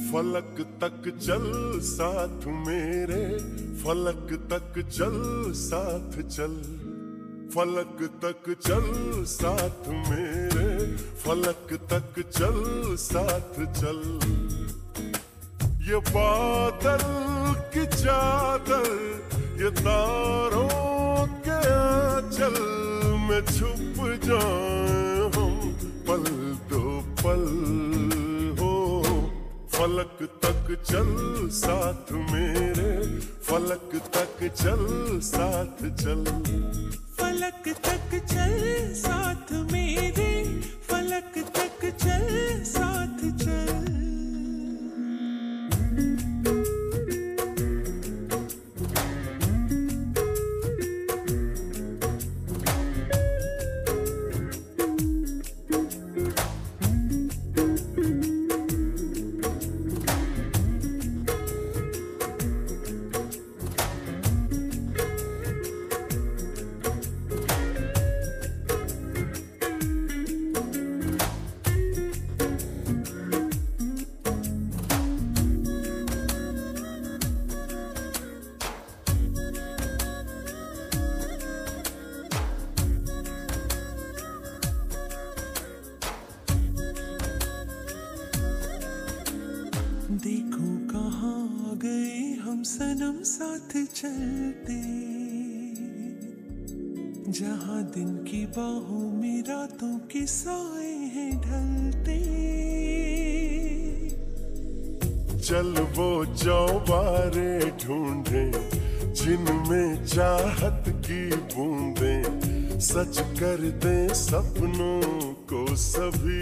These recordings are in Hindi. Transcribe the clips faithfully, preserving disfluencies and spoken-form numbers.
फलक तक चल साथ मेरे, फलक तक चल साथ चल, फलक तक चल साथ मेरे, फलक तक चल साथ चल। ये बादल की चादर, ये तारों के आंचल में छुप जाए हम पल दो पल हो। फलक तक चल साथ मेरे, फलक तक चल साथ चल, फलक तक चल साथ मेरे, फलक तक चल साथ चल। देखो कहाँ गए हम सनम साथ चलते, जहाँ दिन की बाहों में रातों के साए हैं ढलते। चल वो चौबारे ढूंढे जिनमें चाहत की बूंदें सच कर दे सपनों को सभी।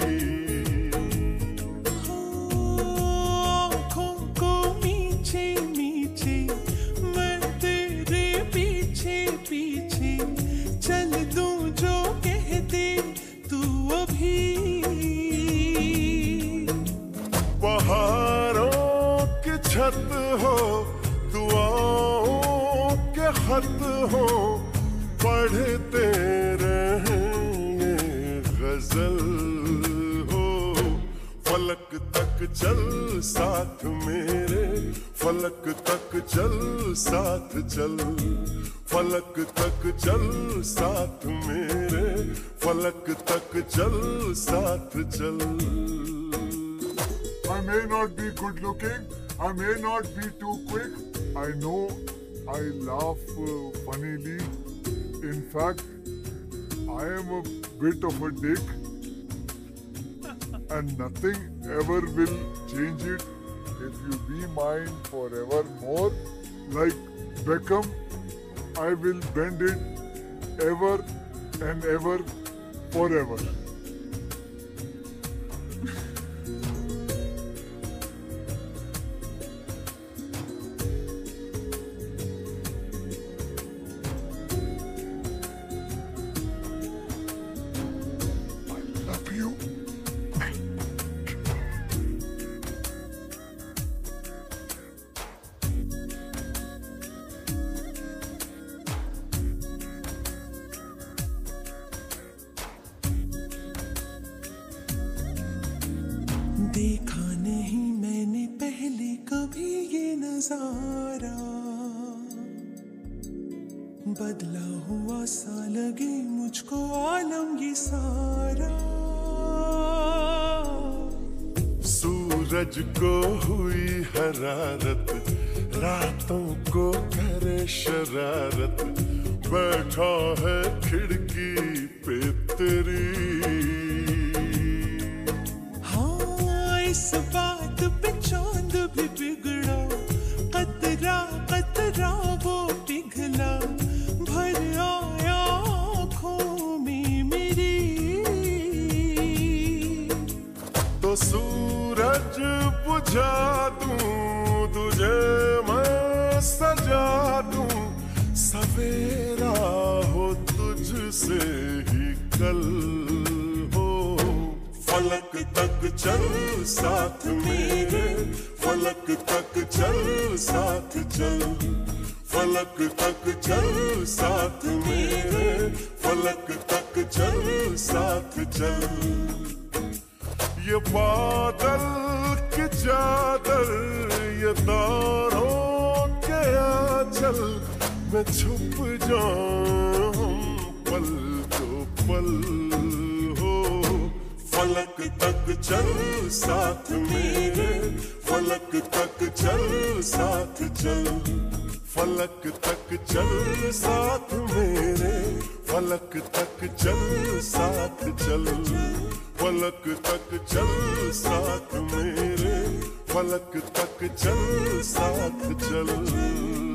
बहारों की छत हो, दुआओं के खत हो, पढ़ते रहें ये गजल हो। फलक तक चल साथ मेरे, फलक तक चल साथ चल, फलक तक चल साथ मेरे, फलक तक चल साथ चल। I may not be good looking, I may not be too quick, I know I laugh uh, funnily. In fact, I am a bit of a dick and nothing ever will change it if you be mine forevermore. Like Beckham, I will bend it ever and ever forever. देखा नहीं मैंने पहले कभी ये नजारा, बदला हुआ सा लगे मुझको आलम ये सारा। सूरज को हुई हरारत, रातों को करे शरारत, बैठा है खिड़की पे तेरी। इस बात पे चांद भी बिगड़ा, कतरा कतरा वो पिघला, भर आया आँखों में मेरी। तो सूरज बुझा दूं तुझे मैं सजा दूं, सवेरा हो तुझसे ही कल हो। फलक तक चल साथ मेरे, फलक तक चल साथ चल, फलक तक चल साथ मेरे, फलक तक चल साथ चल। ये बादल की चादर ये तारों के आंचल में छुप जाऊं पल तो पल हो। फलक तक चल साथ मेरे, फलक तक चल साथ चल, फलक तक चल साथ मेरे, फलक तक चल साथ चल, फलक तक चल साथ मेरे, फलक तक चल साथ चल।